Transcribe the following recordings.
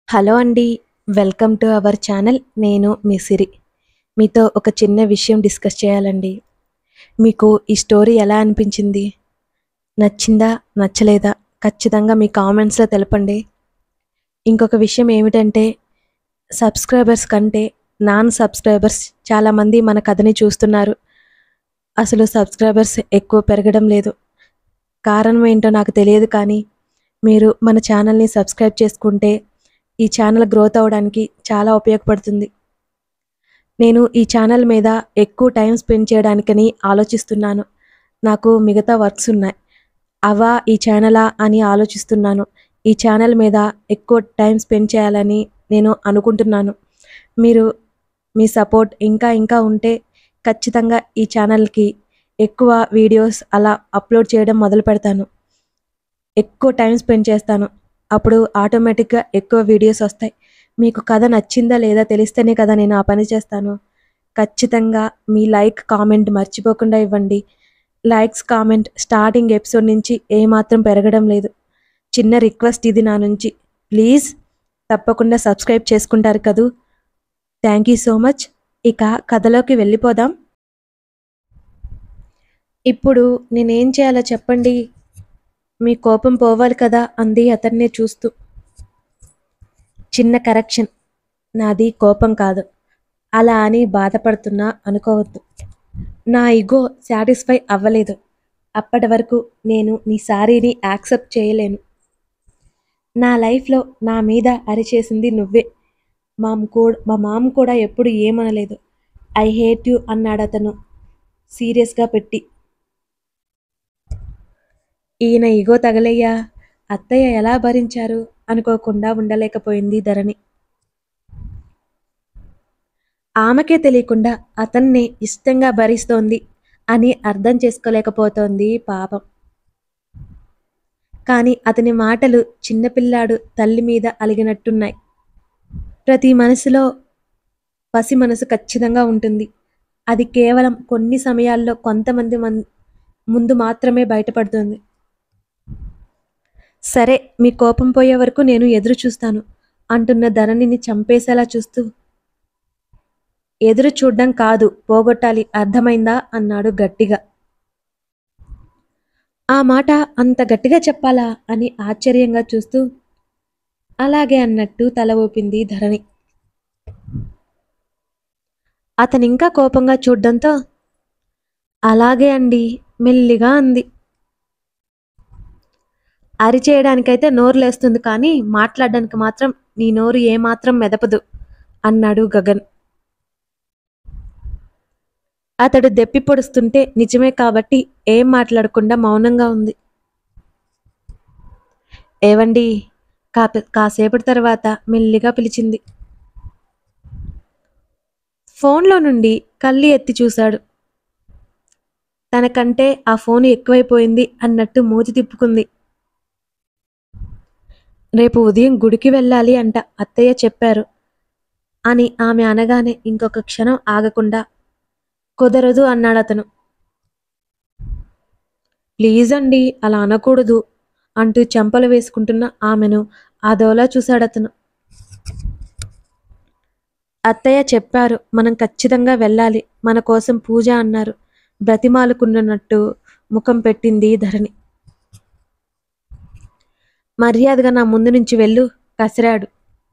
Hello అండి. Welcome to our channel. నేను మీ సిరి. మీతో ఒక చిన్న విషయం డిస్కస్ చేయాలండి. మీకు ఈ స్టోరీ ఎలా అనిపించింది? నచ్చిందా? నచ్చలేదా? ఖచ్చితంగా మీ కామెంట్స్‌లో తెలపండి. ఇంకొక విషయం ఏమిటంటే సబ్స్క్రైబర్స్ కంటే నాన్ సబ్స్క్రైబర్స్ చాలామంది మన కథని చూస్తున్నారు. అసలు సబ్స్క్రైబర్స్ ఎక్కువ పెరగడం లేదు. కారణం ఏంటో నాకు తెలియదు కానీ మీరు మన ఛానల్‌ని సబ్స్క్రైబ్ చేసుకుంటే ఈ ఛానల్ గ్రోత్ అవ్వడానికి చాలా ఉపయోగపడుతుంది. నేను ఈ ఛానల్ మీద ఎక్కువ టైం స్పెండ్ చేయడానికని ఆలోచిస్తున్నాను. నాకు మిగతా వర్క్స్ ఉన్నాయి. అవా ఈ ఛానలా అని ఆలోచిస్తున్నాను. ఈ ఛానల్ మీద ఎక్కువ టైం స్పెండ్ చేయాలని నేను అనుకుంటున్నాను. మీరు మీ సపోర్ట్ ఇంకా ఉంటే ఖచ్చితంగా ఈ ఛానల్‌కి ఎక్కువ వీడియోస్ అలా అప్లోడ్ చేయడం మొదలుపెడతాను. ఎక్కువ టైం స్పెండ్ చేస్తాను. అప్పుడు ఆటోమేటిక్‌గా ఎక్కువ వీడియోస్ వస్తాయి. మీకు కథ నచ్చిందా లేదా తెలిస్తేనే కదా నేను ఆ పని చేస్తాను. ఖచ్చితంగా మీ లైక్, కామెంట్ మర్చిపోకుండా ఇవ్వండి. లైక్స్, కామెంట్ స్టార్టింగ్ ఎపిసోడ్ నుంచి ఏమాత్రం పెరగడం లేదు. చిన్న రిక్వెస్ట్ ఇది నా నుంచి. ప్లీజ్ తప్పకుండా సబ్స్క్రైబ్ చేసుకుంటారు కదూ! Thank you so much. ఇక కథలోకి వెళ్ళిపోదాం. ఇప్పుడు నేనేం చేయాలో చెప్పండి? మీ కోపం పోవాలి కదా అంది అతన్నే చూస్తూ. చిన్న కరెక్షన్. నాది కోపం కాదు. అలా అని బాధపడుతున్నా అనుకోవద్దు. నా ఇగో సాటిస్ఫై అవ్వలేదు. అప్పటి వరకు నేను నీ సారీని యాక్సెప్ట్ చేయలేను. నా లైఫ్లో నా మీద అరిచేసింది నువ్వే. మా మామ్ కూడా ఎప్పుడు ఏమనలేదు. ఐ హేట్ యూ అన్నాడతను సీరియస్గా పెట్టి. ఈయన ఇగో తగలయ్యా. అత్తయ్య ఎలా భరించారు అనుకోకుండా ఉండలేకపోయింది ధరణి. ఆమెకే తెలియకుండా అతన్నే ఇష్టంగా భరిస్తోంది అని అర్థం చేసుకోలేకపోతోంది పాపం. కానీ అతని మాటలు చిన్నపిల్లాడు తల్లి మీద అలిగినట్టున్నాయి. ప్రతి మనసులో పసి మనసు ఖచ్చితంగా ఉంటుంది. అది కేవలం కొన్ని సమయాల్లో కొంతమంది ముందు మాత్రమే బయటపడుతుంది. సరే, మీ కోపం పోయే వరకు నేను ఎదురు చూస్తాను అంటున్న ధరణిని చంపేసేలా చూస్తూ, ఎదురు చూడ్డం కాదు, పోగొట్టాలి, అర్థమైందా అన్నాడు గట్టిగా. ఆ మాట అంత గట్టిగా చెప్పాలా అని ఆశ్చర్యంగా చూస్తూ అలాగే అన్నట్టు తల ఊపింది ధరణి. అతనింకా కోపంగా చూడ్డంతో అలాగే అండి మెల్లిగా అంది. అరిచేయడానికైతే నోరు లేస్తుంది కానీ మాట్లాడడానికి మాత్రం నీ నోరు ఏమాత్రం మెదపదు అన్నాడు గగన్. అతడు దెప్పి పొడుస్తుంటే నిజమే కాబట్టి ఏం మాట్లాడకుండా మౌనంగా ఉంది. ఏవండి కాసేపటి తర్వాత మెల్లిగా పిలిచింది. ఫోన్లో నుండి కళ్ళు ఎత్తి చూశాడు. తనకంటే ఆ ఫోను ఎక్కువైపోయింది అన్నట్టు మూతి తిప్పుకుంది. రేపు ఉదయం గుడికి వెళ్ళాలి అంట అత్తయ్య చెప్పారు అని ఆమె అనగానే ఇంకొక క్షణం ఆగకుండా కుదరదు అన్నాడతను. ప్లీజ్ అండి అలా అనకూడదు అంటూ చెంపలు వేసుకుంటున్న ఆమెను అదోలా చూశాడతను. అత్తయ్య చెప్పారు, మనం ఖచ్చితంగా వెళ్ళాలి, మన కోసం పూజ అన్నారు బ్రతిమాలుకున్నట్టు ముఖం పెట్టింది ధరణి. మర్యాదగా నా ముందు నుంచి వెళ్ళు కసిరాడు.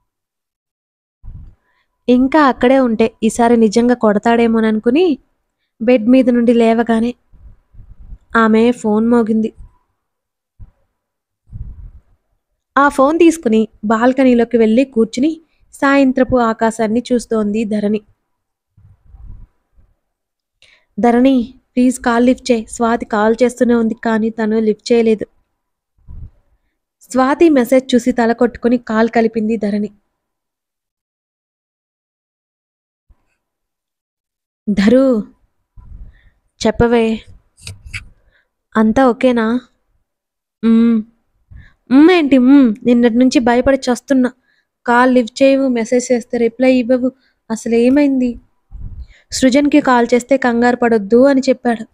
ఇంకా అక్కడే ఉంటే ఈసారి నిజంగా కొడతాడేమోననుకుని బెడ్ మీద నుండి లేవగానే ఆమె ఫోన్ మోగింది. ఆ ఫోన్ తీసుకుని బాల్కనీలోకి వెళ్ళి కూర్చుని సాయంత్రపు ఆకాశాన్ని చూస్తోంది Dharani. Dharani please call lift చేయి. స్వాతి కాల్ చేస్తూనే ఉంది కానీ తను లిఫ్ట్ చేయలేదు. స్వాతి మెసేజ్ చూసి తల కొట్టుకుని కాల్ కలిపింది ధరణి. ధరు చెప్పవే, అంతా ఓకేనా? ఏంటి నిన్నటి నుంచి భయపడి చస్తున్నా. కాల్ లిఫ్ట్ చేయవు, మెసేజ్ చేస్తే రిప్లై ఇవ్వవు, అసలు ఏమైంది? సృజన్కి కాల్ చేస్తే కంగారు పడొద్దు అని చెప్పాడు.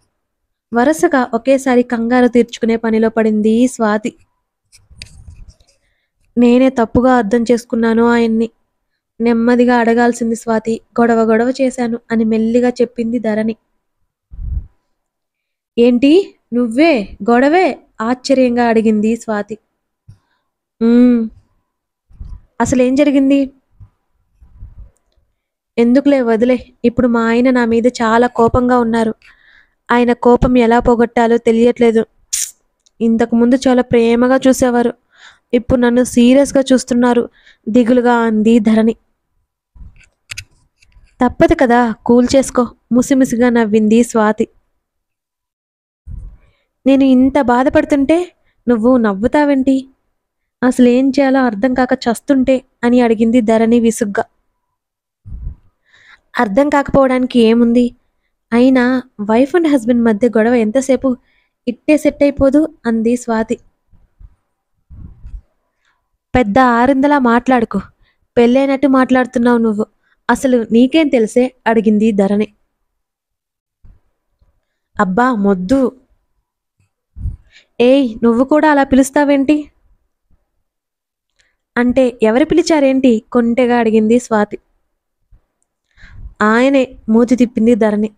వరుసగా ఒకేసారి కంగారు తీర్చుకునే పనిలో పడింది స్వాతి. నేనే తప్పుగా అర్థం చేసుకున్నాను ఆయన్ని. నెమ్మదిగా అడగాల్సింది స్వాతి. గొడవ గొడవ చేశాను అని మెల్లిగా చెప్పింది ధరణి. ఏంటి? నువ్వే గొడవే? ఆశ్చర్యంగా అడిగింది స్వాతి. "ఉమ్, అసలేం జరిగింది? ఎందుకులే వదిలే. ఇప్పుడు మా ఆయన నా మీద చాలా కోపంగా ఉన్నారు. ఆయన కోపం ఎలా పోగొట్టాలో తెలియట్లేదు. ఇంతకు ముందు చాలా ప్రేమగా చూసేవారు. ఇప్పుడు నన్ను సీరియస్గా చూస్తున్నారు దిగులుగా అంది ధరణి. తప్పదు కదా, కూల్ చేసుకో ముసిముసిగా నవ్వింది స్వాతి. నేను ఇంత బాధపడుతుంటే నువ్వు నవ్వుతావేంటి? అసలేం చేయాలో అర్థం కాక చస్తుంటే అని అడిగింది ధరణి విసుగ్గా. అర్థం కాకపోవడానికి ఏముంది? అయినా వైఫ్ అండ్ హస్బెండ్ మధ్య గొడవ ఎంతసేపు ఇట్టే సెట్ అయిపోదు అంది స్వాతి. పెద్ద ఆరిందలా మాట్లాడుకో. పెళ్ళైనట్టు మాట్లాడుతున్నావు నువ్వు. అసలు నీకేం తెలిసే అడిగింది ధరణి. అబ్బా మొద్దు. ఏయ్ నువ్వు కూడా అలా పిలుస్తావేంటి? అంటే ఎవరు పిలిచారేంటి? కొంటెగా అడిగింది స్వాతి. ఆయనే మూతి తిప్పింది ధరణి.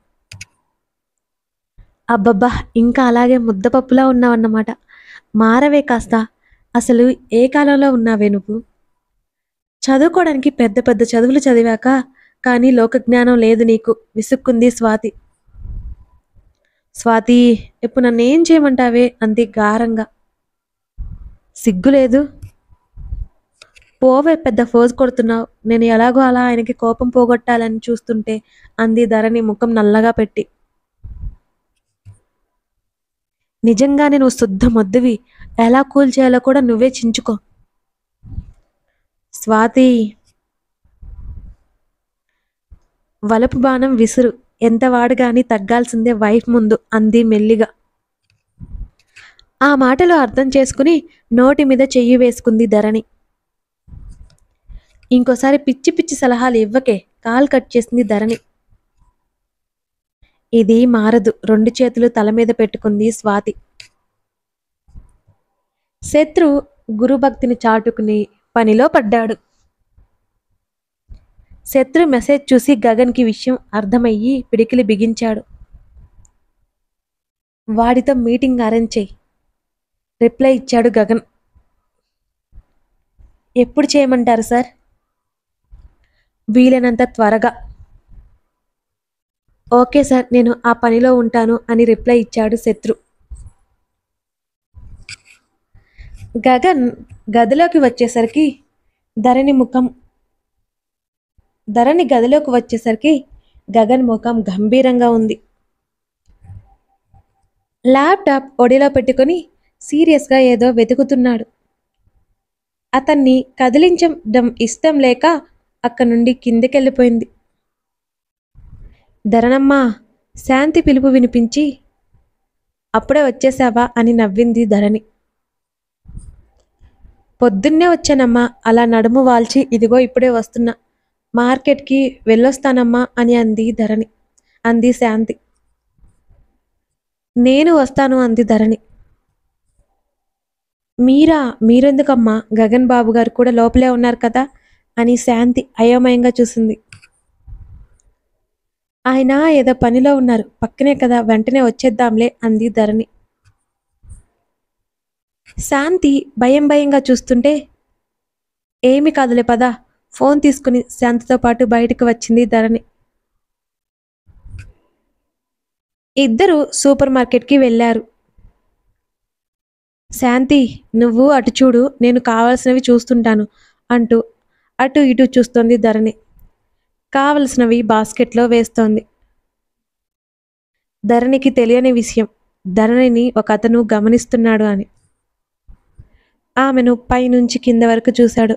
అబ్బబ్బా ఇంకా అలాగే ముద్దపప్పులా ఉన్నావన్నమాట. మారవే కాస్త. అసలు ఏ కాలంలో ఉన్నావే నువ్వు? చదువుకోవడానికి పెద్ద పెద్ద చదువులు చదివాక కానీ లోకజ్ఞానం లేదు నీకు విసుక్కుంది స్వాతి. స్వాతి, ఇప్పుడు నన్నేం చేయమంటావే అంది గారంగా. సిగ్గులేదు? పోవే, పెద్ద ఫోజు కొడుతున్నావు. నేను ఎలాగో అలా ఆయనకి కోపం పోగొట్టాలని చూస్తుంటే అంది ధరణి ముఖం నల్లగా పెట్టి. నిజంగానే నువ్వు శుద్ధ మొద్దువి. ఎలా కూల్ చేయాలో కూడా నువ్వే చించుకో. స్వాతి, వలపు బాణం విసురు. ఎంత వాడుగాని తగ్గాల్సిందే వైఫ్ ముందు అంది మెల్లిగా. ఆ మాటలు అర్థం చేసుకుని నోటి మీద చెయ్యి వేసుకుంది ధరణి. ఇంకోసారి పిచ్చి పిచ్చి సలహాలు ఇవ్వకే కాల్ కట్ చేసింది ధరణి. ఇది మారదు. రెండు చేతులు తల మీద పెట్టుకుంది స్వాతి. శత్రు గురుభక్తిని చాటుకుని పనిలో పడ్డాడు. శత్రు మెసేజ్ చూసి గగన్కి విషయం అర్థమయ్యి పిడికిలి బిగించాడు. వాడితో మీటింగ్ అరేంజ్ చెయ్యి రిప్లై ఇచ్చాడు గగన్. ఎప్పుడు చేయమంటారు సార్? వీలైనంత త్వరగా. ఓకే సార్, నేను ఆ పనిలో ఉంటాను అని రిప్లై ఇచ్చాడు శత్రు. గగన్ గదిలోకి వచ్చేసరికి ధరణి ముఖం ధరణి గదిలోకి వచ్చేసరికి గగన్ ముఖం గంభీరంగా ఉంది. ల్యాప్టాప్ ఒడిలో పెట్టుకుని సీరియస్గా ఏదో వెతుకుతున్నాడు. అతన్ని కదిలించడం ఇష్టం లేక అక్కడి నుండి కిందకెళ్ళిపోయింది. ధరణమ్మ, శాంతి పిలుపు వినిపించి అప్పుడే వచ్చేసావా అని నవ్వింది ధరణి. పొద్దున్నే వచ్చానమ్మా. అలా నడుము వాల్చి ఇదిగో ఇప్పుడే వస్తున్నా. మార్కెట్కి వెళ్ళొస్తానమ్మా అని అంది శాంతి. నేను వస్తాను అంది ధరణి. మీరెందుకమ్మా? గగన్ బాబు గారు కూడా లోపలే ఉన్నారు కదా అని శాంతి అయోమయంగా చూసింది. ఆయన ఏదో పనిలో ఉన్నారు, పక్కనే కదా, వెంటనే వచ్చేద్దాంలే అంది ధరణి. శాంతి భయం భయంగా చూస్తుంటే ఏమి కాదులే పద. ఫోన్ తీసుకుని శాంతితో పాటు బయటకు వచ్చింది ధరణి. ఇద్దరు సూపర్ మార్కెట్కి వెళ్ళారు. శాంతి, నువ్వు అటు చూడు, నేను కావలసినవి చూస్తుంటాను అంటూ అటు ఇటు చూస్తోంది ధరణి. కావలసినవి బాస్కెట్లో వేస్తోంది. ధరణికి తెలియని విషయం, ధరణిని ఒక అతను గమనిస్తున్నాడు అని. ఆమెను పైనుంచి కింద వరకు చూశాడు.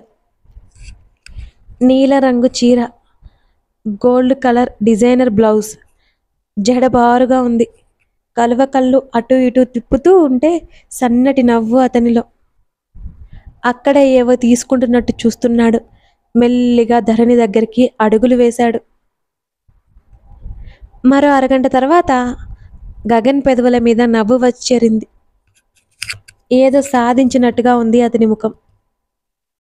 నీలరంగు చీర, గోల్డ్ కలర్ డిజైనర్ బ్లౌజ్, జడబారుగా ఉంది. కలువ కళ్ళు అటు ఇటు తిప్పుతూ ఉంటే సన్నటి నవ్వు అతనిలో. అక్కడే ఏవో తీసుకుంటున్నట్టు చూస్తున్నాడు. మెల్లిగా ధరణి దగ్గరికి అడుగులు వేశాడు. మరో అరగంట తర్వాత గగన్ పెదవుల మీద నవ్వు వచ్చేరింది. ఏదో సాధించినట్టుగా ఉంది అతని ముఖం.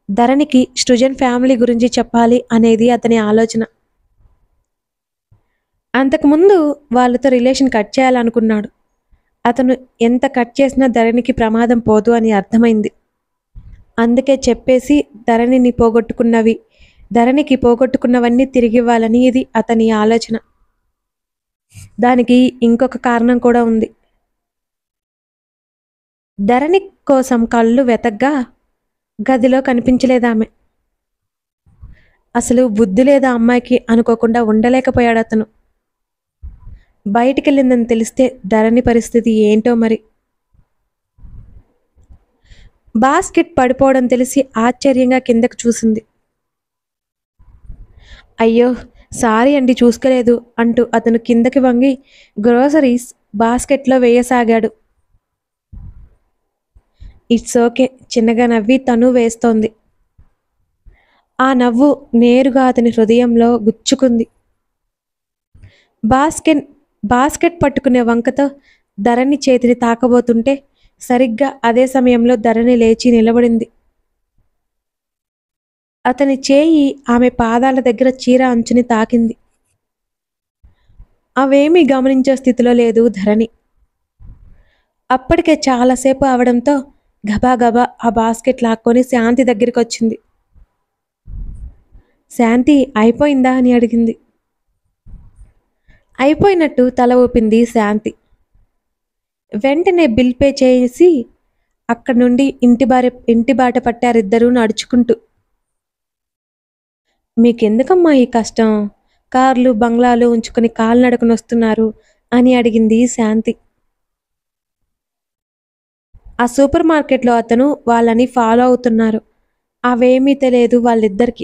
ధరణికి సృజన్ ఫ్యామిలీ గురించి చెప్పాలి అనేది అతని ఆలోచన. అంతకుముందు వాళ్ళతో రిలేషన్ కట్ చేయాలనుకున్నాడు. అతను ఎంత కట్ చేసినా ధరణికి ప్రమాదం పోదు అని అర్థమైంది. అందుకే చెప్పేసి ధరణికి పోగొట్టుకున్నవన్నీ తిరిగివ్వాలని ఇది అతని ఆలోచన. దానికి ఇంకొక కారణం కూడా ఉంది. ధరణి కోసం కళ్ళు వెతగ్గా గదిలో కనిపించలేదామె. అసలు బుద్ధి లేదా అమ్మాయికి అనుకోకుండా ఉండలేకపోయాడు అతను. బయటికెళ్ళిందని తెలిస్తే ధరణి పరిస్థితి ఏంటో మరి. బాస్కెట్ పడిపోవడం తెలిసి ఆశ్చర్యంగా కిందకు చూసింది. అయ్యో సారీ అండి, చూసుకోలేదు అంటూ అతను కిందకి వంగి గ్రోసరీస్ బాస్కెట్లో వేయసాగాడు. ఇట్స్ ఓకే, చిన్నగా నవ్వి తను వేస్తోంది. ఆ నవ్వు నేరుగా అతని హృదయంలో గుచ్చుకుంది. బాస్కెట్ పట్టుకునే వంకతో ధరణి చేతిని తాకబోతుంటే సరిగ్గా అదే సమయంలో ధరణి లేచి నిలబడింది. అతని చేయి ఆమె పాదాల దగ్గర చీర అంచుని తాకింది. అవేమీ గమనించే స్థితిలో లేదు ధరణి. అప్పటికే చాలాసేపు అవడంతో గబాగబా ఆ బాస్కెట్ లాక్కొని శాంతి దగ్గరికి వచ్చింది. శాంతి, అయిపోయిందా అని అడిగింది. అయిపోయినట్టు తల ఊపింది శాంతి. వెంటనే బిల్ పే చేసి అక్కడి నుండి ఇంటి బాట పట్టారిద్దరూ నడుచుకుంటూ. మీకెందుకమ్మా ఈ కష్టం, కార్లు బంగ్లాలు ఉంచుకొని కాలినడకన వస్తున్నారు అని అడిగింది శాంతి. ఆ సూపర్ మార్కెట్లో అతను వాళ్ళని ఫాలో అవుతున్నారు. అవేమీ తెలియదు వాళ్ళిద్దరికి.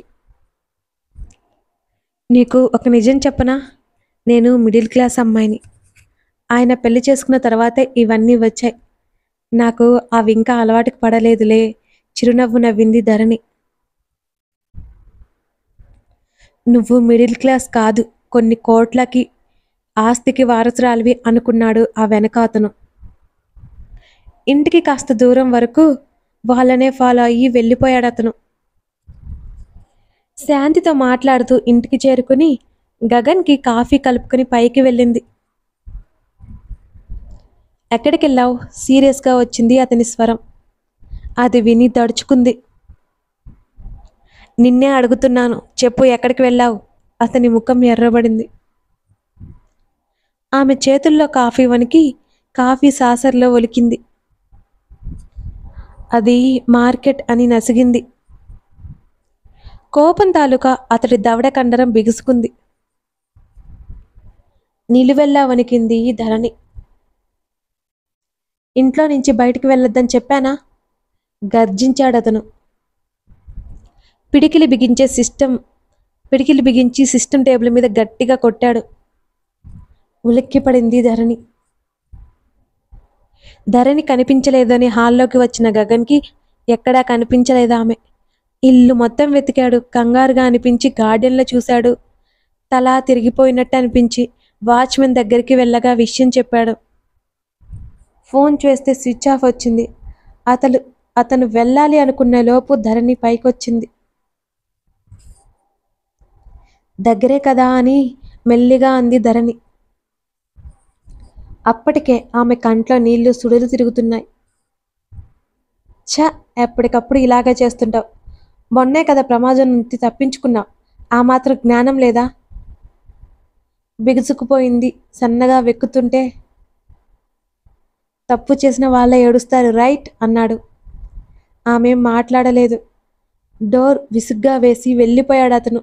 నీకు ఒక నిజం చెప్పనా, నేను మిడిల్ క్లాస్ అమ్మాయిని. ఆయన పెళ్లి చేసుకున్న తర్వాతే ఇవన్నీ వచ్చాయి. నాకు అవి ఇంకా అలవాటుకు పడలేదులే, చిరునవ్వు నవ్వింది ధరణి. నువ్వు మిడిల్ క్లాస్ కాదు, కొన్ని కోట్లకి ఆస్తికి వారసురాలివి అనుకున్నాడు ఆ వెనక అతను. ఇంటికి కాస్త దూరం వరకు వాళ్ళనే ఫాలో అయ్యి వెళ్ళిపోయాడు అతను. శాంతితో మాట్లాడుతూ ఇంటికి చేరుకుని గగన్కి కాఫీ కలుపుకొని పైకి వెళ్ళింది. ఎక్కడికి వెళ్ళావు, సీరియస్గా వచ్చింది అతని స్వరం. అది విని దడుచుకుంది. నిన్నే అడుగుతున్నాను, చెప్పు ఎక్కడికి వెళ్ళావు. అతని ముఖం ఎర్రబడింది. ఆమె చేతుల్లో కాఫీ వణికి కాఫీ సాసర్లో ఒలికింది. అది మార్కెట్ అని నసిగింది. కోపం తాలూకా అతడి దవడ కండరం బిగుసుకుంది. నిలువెల్లా వణికింది ధరణి. ఇంట్లో నుంచి బయటికి వెళ్ళొద్దని చెప్పానా, గర్జించాడతను. పిడికిలి బిగించి సిస్టమ్ టేబుల్ మీద గట్టిగా కొట్టాడు. ఉలిక్కిపడింది ధరణి. ధరణి కనిపించలేదని హాల్లోకి వచ్చిన గగన్కి ఎక్కడా కనిపించలేదామె. ఇల్లు మొత్తం వెతికాడు. కంగారుగా అనిపించి గార్డెన్లో చూశాడు. తల తిరిగిపోయినట్టు అనిపించి వాచ్మెన్ దగ్గరికి వెళ్ళగా విషయం చెప్పాడు. ఫోన్ చేస్తే స్విచ్ ఆఫ్ వచ్చింది. అతను వెళ్ళాలి అనుకునే లోపు ధరణి పైకొచ్చింది. దగ్గరే కదా అని మెల్లిగా అంది ధరణి. అప్పటికే ఆమె కంట్లో నీళ్లు సుడులు తిరుగుతున్నాయి. ఛ, ఎప్పటికప్పుడు ఇలాగే చేస్తుంటావు. మొన్నే కదా ప్రమాదం నుంచి తప్పించుకున్నావు, ఆ మాత్రం జ్ఞానం లేదా. బిగుసుకుపోయింది సన్నగా వెక్కుతుంటే. తప్పు చేసిన వాళ్ళే ఏడుస్తారు రైట్ అన్నాడు. ఆమె మాట్లాడలేదు. డోర్ విసుగ్గా వేసి వెళ్ళిపోయాడు అతను.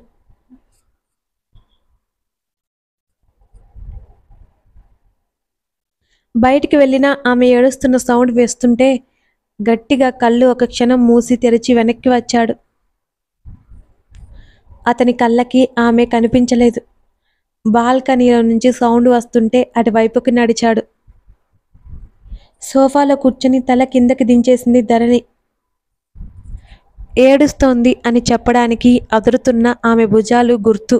బయటికి వెళ్ళినా ఆమె ఏడుస్తున్న సౌండ్ వేస్తుంటే గట్టిగా కళ్ళు ఒక క్షణం మూసి తెరిచి వెనక్కి వచ్చాడు. అతని కళ్ళకి ఆమె కనిపించలేదు. బాల్కనీలో నుంచి సౌండ్ వస్తుంటే అటువైపుకి నడిచాడు. సోఫాలో కూర్చుని తల కిందకి దించేసింది ధరణి. ఏడుస్తోంది అని చెప్పడానికి అదురుతున్న ఆమె భుజాలు గుర్తు.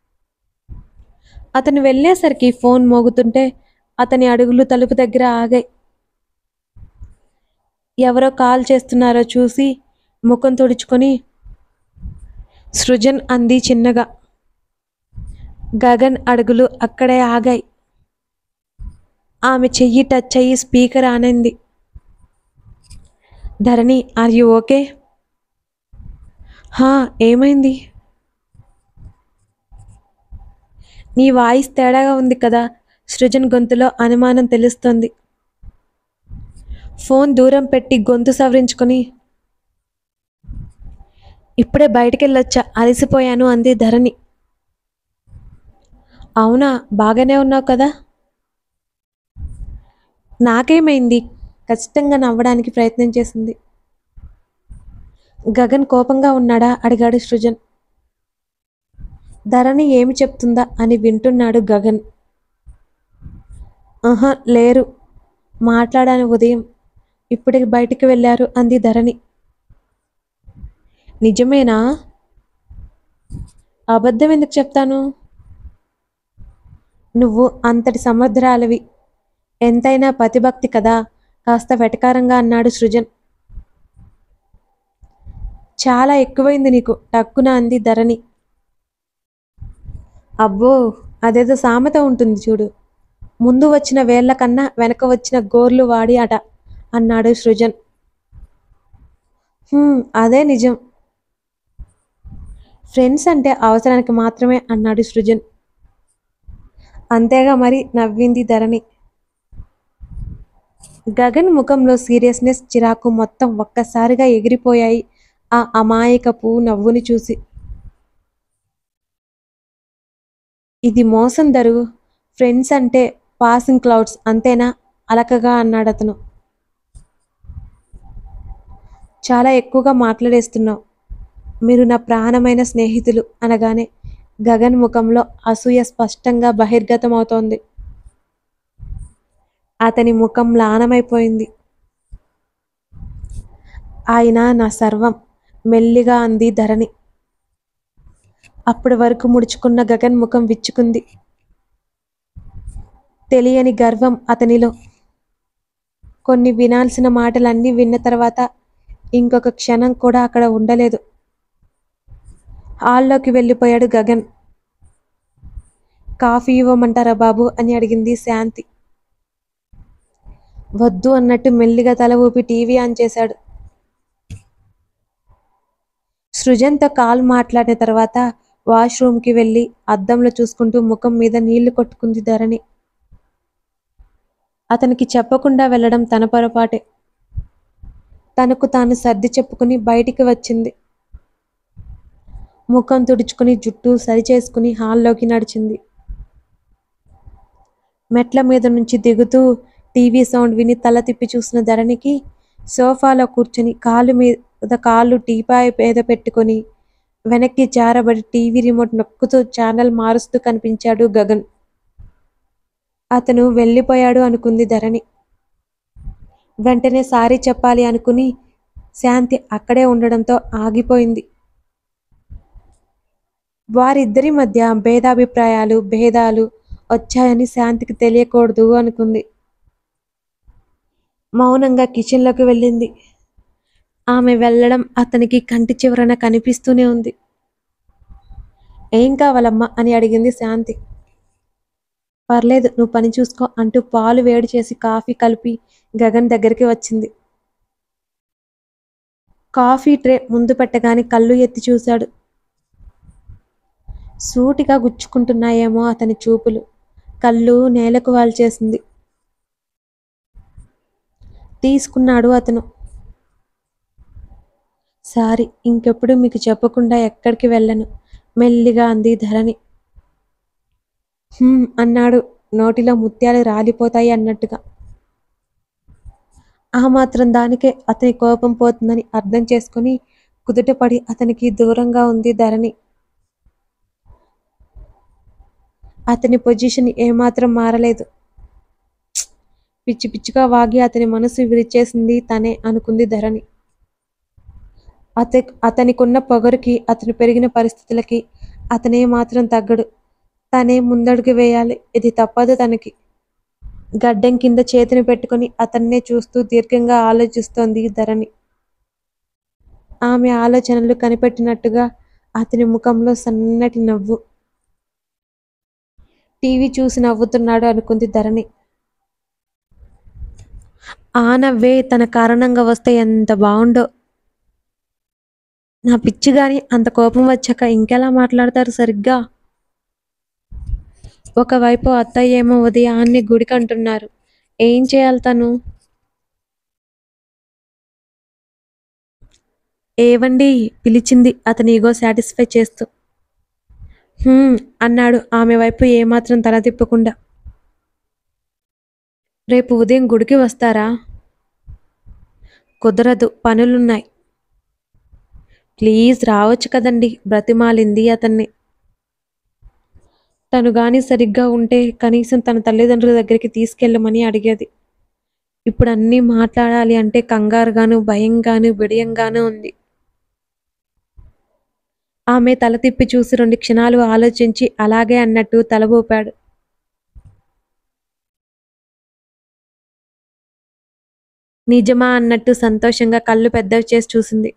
అతను వెళ్ళేసరికి ఫోన్ మోగుతుంటే అతని అడుగులు తలుపు దగ్గర ఆగాయి. ఎవరో కాల్ చేస్తున్నారో చూసి ముఖం తుడుచుకొని సృజన్ అంది చిన్నగా. గగన్ అడుగులు అక్కడే ఆగాయి. ఆమె చెయ్యి టచ్ అయ్యి స్పీకర్ ఆనింది. Dharani, are you okay? హా, ఏమైంది? నీ వాయిస్ తేడాగా ఉంది కదా. సృజన్ గొంతులో అనుమానం తెలుస్తోంది. ఫోన్ దూరం పెట్టి గొంతు సవరించుకొని, ఇప్పుడే బయటికెళ్ళొచ్చా, అలసిపోయాను అంది ధరణి. అవునా, బాగానే ఉన్నావు కదా. నాకేమైంది? ఖచ్చితంగా నవ్వడానికి ప్రయత్నం చేసింది. గగన్ కోపంగా ఉన్నాడా అడిగాడు సృజన్. ధరణి ఏమి చెప్తుందా అని వింటున్నాడు గగన్. ఆహా, లేరు. మాట్లాడాను ఉదయం. ఇప్పుడే బయటికి వెళ్ళారు అంది ధరణి. నిజమేనా? అబద్ధం ఎందుకు చెప్తాను? నువ్వు అంతటి సమర్థురాలివి. ఎంతైనా పతిభక్తి కదా. కాస్త వెటకారంగా అన్నాడు సృజన్. చాలా ఎక్కువైంది నీకు, టక్కున అంది ధరణి. అబ్బో, అదేదో సామెత ఉంటుంది చూడు, ముందు వచ్చిన వేళ్ల కన్నా వెనక వచ్చిన గోర్లు వాడి అట అన్నాడు సృజన్. అదే నిజం. ఫ్రెండ్స్ అంటే అవసరానికి మాత్రమే అన్నాడు సృజన్. అంతేగా మరి, నవ్వింది ధరణి. గగన్ ముఖంలో సీరియస్నెస్, చిరాకు మొత్తం ఒక్కసారిగా ఎగిరిపోయాయి ఆ అమాయకపు నవ్వుని చూసి. ఇది మోసం దరు. ఫ్రెండ్స్ అంటే పాసింగ్ క్లౌడ్స్ అంతేనా అలకగా అన్నాడతను. చాలా ఎక్కువగా మాట్లాడేస్తున్నావు. మీరు నా ప్రాణమైన స్నేహితులు అనగానే గగన్ ముఖంలో అసూయ స్పష్టంగా బహిర్గతమవుతోంది. అతని ముఖం లానమైపోయింది. ఆయన నా సర్వం, మెల్లిగా అంది ధరణి. అప్పటి వరకు ముడుచుకున్న గగన్ ముఖం విచ్చుకుంది. తెలియని గర్వం అతనిలో. కొన్ని వినాల్సిన మాటలన్నీ విన్న తర్వాత ఇంకొక క్షణం కూడా అక్కడ ఉండలేదు. హాల్లోకి వెళ్ళిపోయాడు గగన్. కాఫీ ఇవ్వమంటారా బాబు అని అడిగింది శాంతి. వద్దు అన్నట్టు మెల్లిగా తల ఊపి టీవీ ఆన్ చేశాడు. సృజన్తో కాల్ మాట్లాడిన తర్వాత వాష్రూమ్కి వెళ్ళి అద్దంలో చూసుకుంటూ ముఖం మీద నీళ్లు కొట్టుకుంది ధరణి. అతనికి చెప్పకుండా వెళ్ళడం తన పొరపాటే. తనకు తాను సర్ది చెప్పుకుని బయటికి వచ్చింది. ముఖం తుడుచుకుని జుట్టు సరిచేసుకుని హాల్లోకి నడిచింది. మెట్ల మీద నుంచి దిగుతూ టీవీ సౌండ్ విని తల తిప్పి చూసిన ధరణికి సోఫాలో కూర్చుని కాలు మీద కాళ్ళు టీపాయ్ మీద పెట్టుకొని వెనక్కి జారబడి టీవీ రిమోట్ నొక్కుతూ ఛానల్ మారుస్తూ కనిపించాడు గగన్. అతను వెళ్ళిపోయాడు అనుకుంది ధరణి. వెంటనే సారీ చెప్పాలి అనుకుని శాంతి అక్కడే ఉండడంతో ఆగిపోయింది. వారిద్దరి మధ్య భేదాలు వచ్చాయని శాంతికి తెలియకూడదు అనుకుంది. మౌనంగా కిచెన్లోకి వెళ్ళింది. ఆమె వెళ్ళడం అతనికి కంటి చివరన కనిపిస్తూనే ఉంది. ఏం కావాలమ్మా అని అడిగింది శాంతి. పర్లేదు, నువ్వు పని చూసుకో అంటూ పాలు వేడి చేసి కాఫీ కలిపి గగన్ దగ్గరికి వచ్చింది. కాఫీ ట్రే ముందు పెట్టగానే కళ్ళు ఎత్తి చూశాడు. సూటిగా గుచ్చుకుంటున్నాయేమో అతని చూపులు. కళ్ళు నేలకు వాల్చేసింది. తీసుకున్నాడు అతను. సారీ, ఇంకెప్పుడు మీకు చెప్పకుండా ఎక్కడికి వెళ్ళను మెల్లిగా అంది ధరణి. అన్నాడు నోటిలో ముత్యాలు రాలిపోతాయి అన్నట్టుగా. ఆ మాత్రం దానికే అతని కోపం పోతుందని అర్థం చేసుకుని కుదుటపడి అతనికి దూరంగా ఉంది ధరణి. అతని పొజిషన్ ఏమాత్రం మారలేదు. పిచ్చి పిచ్చిగా వాగి అతని మనసు విరిచేసింది తనే అనుకుంది ధరణి. అతనికున్న పొగరుకి, అతను పెరిగిన పరిస్థితులకి అతనే మాత్రం తగ్గడు. తనే ముందడుగు వేయాలి. ఇది తప్పదు తనకి. గడ్డం కింద చేతిని పెట్టుకుని అతన్నే చూస్తూ దీర్ఘంగా ఆలోచిస్తోంది ధరణి. ఆమె ఆలోచనలు కనిపెట్టినట్టుగా అతని ముఖంలో సన్నటి నవ్వు. టీవీ చూసి నవ్వుతున్నాడు అనుకుంది ధరణి. ఆ నవ్వే తన కారణంగా వస్తే ఎంత బాగుండో. నా పిచ్చి గాని అంత కోపం వచ్చాక ఇంకెలా మాట్లాడతారు సరిగ్గా? ఒకవైపు అత్తయ్య ఏమో ఉదయాన్నే గుడికంటున్నారు. ఏం చేయాలి తను? ఏవండి పిలిచింది అతని ఈగో సాటిస్ఫై చేస్తూ. అన్నాడు ఆమె వైపు ఏమాత్రం తల తిప్పకుండా. రేపు ఉదయం గుడికి వస్తారా? కుదరదు, పనులున్నాయి. ప్లీజ్ రావచ్చు కదండి బ్రతిమాలింది అతన్ని. తను గాని సరిగ్గా ఉంటే కనీసం తన తల్లిదండ్రుల దగ్గరికి తీసుకెళ్ళమని అడిగేది. ఇప్పుడు అన్నీ మాట్లాడాలి అంటే కంగారుగాను, భయంగాను, బిడియంగాను ఉంది. ఆమె తల తిప్పి చూసి 2 క్షణాలు ఆలోచించి అలాగే అన్నట్టు తల ఊపాడు. నిజమా అన్నట్టు సంతోషంగా కళ్ళు పెద్దవి చేసి చూసింది.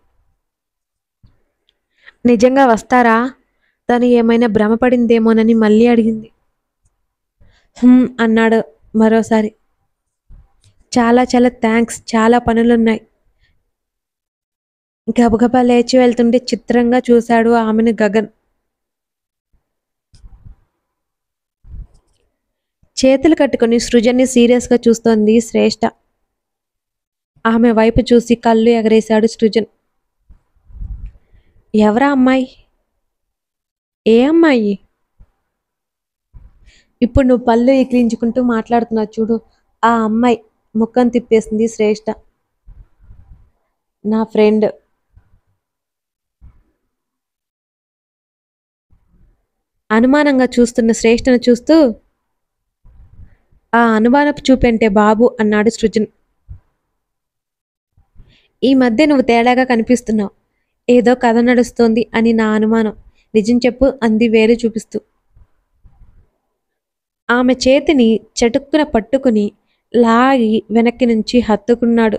నిజంగా వస్తారా? తను ఏమైనా భ్రమపడిందేమోనని మళ్ళీ అడిగింది. అన్నాడు మరోసారి. చాలా చాలా థ్యాంక్స్, చాలా పనులున్నాయి. గబగబా లేచి వెళ్తుంటే చిత్రంగా చూశాడు ఆమెను గగన్. చేతులు కట్టుకుని సృజన్ని సీరియస్గా చూస్తోంది శ్రేష్ఠ. ఆమె వైపు చూసి కళ్ళు ఎగరేశాడు సృజన్. ఎవరా అమ్మాయి? ఏ అమ్మాయి? ఇప్పుడు నువ్వు పళ్ళు ఎక్కిరించుకుంటూ మాట్లాడుతున్నావు చూడు, ఆ అమ్మాయి ముఖం తిప్పేసింది శ్రేష్ఠ. నా ఫ్రెండ్. అనుమానంగా చూస్తున్న శ్రేష్ఠను చూస్తూ ఆ అనుమానపు చూపెంటే బాబు అన్నాడు సృజన్. ఈ మధ్య నువ్వు తేడాగా కనిపిస్తున్నావు, ఏదో కథ నడుస్తోంది అని నా అనుమానం. నిజం చెప్పు అంది వేలు చూపిస్తూ. ఆమె చేతిని చటుక్కున పట్టుకుని లాగి వెనక్కి నుంచి హత్తుకున్నాడు.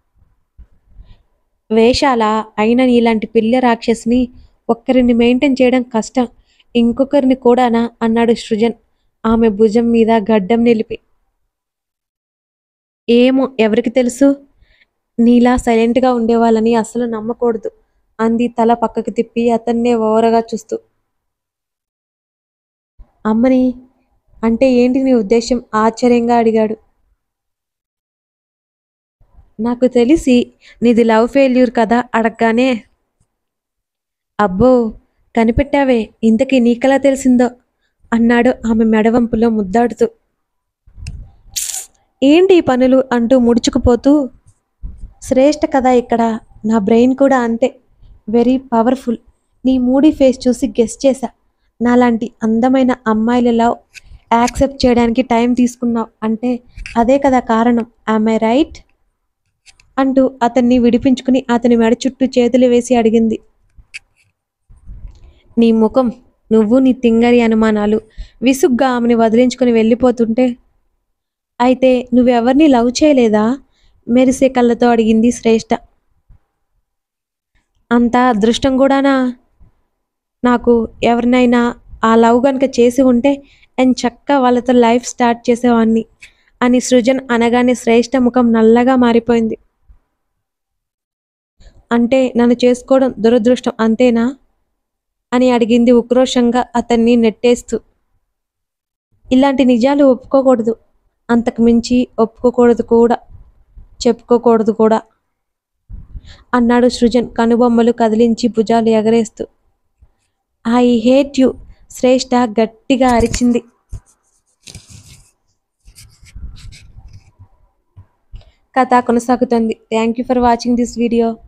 వేషాల అయిన నీలాంటి పిల్ల రాక్షసిని ఒక్కరిని మెయింటైన్ చేయడం కష్టం, ఇంకొకరిని కూడానా అన్నాడు సృజన్ ఆమె భుజం మీద గడ్డం నిలిపి. ఏమో ఎవరికి తెలుసు, నీలా సైలెంట్గా ఉండేవాళ్ళని అసలు నమ్మకూడదు అంది తల పక్కకి తిప్పి అతన్నే ఓరగా చూస్తూ. అమ్మని అంటే ఏంటి నీ ఉద్దేశం? ఆశ్చర్యంగా అడిగాడు. నాకు తెలిసి నీది లవ్ ఫెయిల్యూర్ కదా అడగగానే. అబ్బో కనిపెట్టావే, ఇంతకీ నీకెలా తెలిసిందో అన్నాడు ఆమె మెడవంపులో ముద్దాడుతూ. ఏంటి పనులు అంటూ ముడుచుకుపోతూ. శ్రేష్ఠ కదా ఇక్కడ, నా బ్రెయిన్ కూడా అంతే, వెరీ పవర్ఫుల్. నీ మూడీ ఫేస్ చూసి గెస్ చేశా. నాలాంటి అందమైన అమ్మాయిల లవ్ యాక్సెప్ట్ చేయడానికి టైం తీసుకున్నావు అంటే అదే కదా కారణం. Am I right? అంటూ అతన్ని విడిపించుకుని అతని మెడ చుట్టూ చేతులు వేసి అడిగింది. నీ ముఖం, నువ్వు నీ తింగరి అనుమానాలు. విసుగ్గా ఆమెని వదిలించుకుని వెళ్ళిపోతుంటే. అయితే నువ్వెవరిని లవ్ చేయలేదా? మెరిసే కళ్ళతో అడిగింది శ్రేష్ఠ. అంత అదృష్టం కూడానా? నాకు ఎవరినైనా ఆ లవ్ కనుక చేసి ఉంటే చక్కగా వాళ్ళతో లైఫ్ స్టార్ట్ చేసేవాడిని అని సృజన్ అనగానే శ్రేష్ఠ ముఖం నల్లగా మారిపోయింది. అంటే నన్ను చేసుకోవడం దురదృష్టం అంతేనా అని అడిగింది ఉక్రోషంగా అతన్ని నెట్టేస్తూ. ఇలాంటి నిజాలు ఒప్పుకోకూడదు, అంతకు మించి ఒప్పుకోకూడదు కూడా, చెప్పుకోకూడదు కూడా అన్నాడు సృజన్ కనుబొమ్మలు కదిలించి భుజాలు ఎగరేస్తూ. ఐ హేట్ యు, శ్రేష్ఠ గట్టిగా అరిచింది. కథ కొనసాగుతుంది. Thank you for watching this video.